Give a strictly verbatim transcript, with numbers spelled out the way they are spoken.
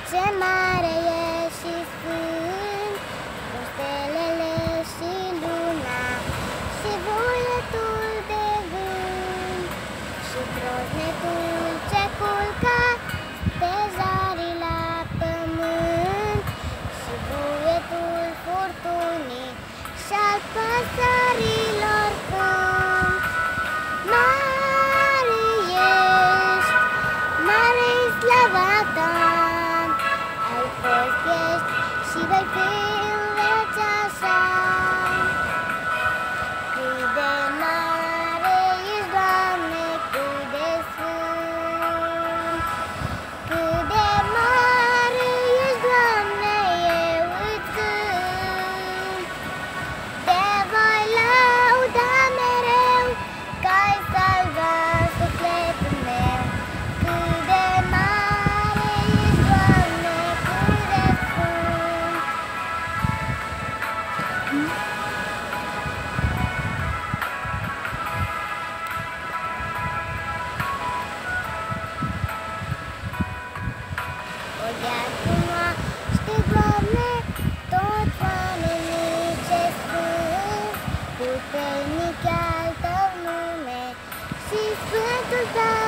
Ce mare e și sfânt, cu stelele și luna, și vuietul de vânt, și groznecul ce culcă pe zarii la pământ, și vuietul furtunii și-al păsărilor cânt. Mare ești, mare-i slava ta, ai fost, ești și vei fi în veci așa. Cât de mare ești, Doamne, cât de sfânt, cât de mare ești, Doamne, eu îți cânt. Te voi lăuda mereu, că ai salvat sufletul meu. Cât de mare ești, Doamne, cât de sfânt. O iar cunoaște, Doamne, toți oamenii ce sunt, puternic e al Tău nume și Sfântul Tău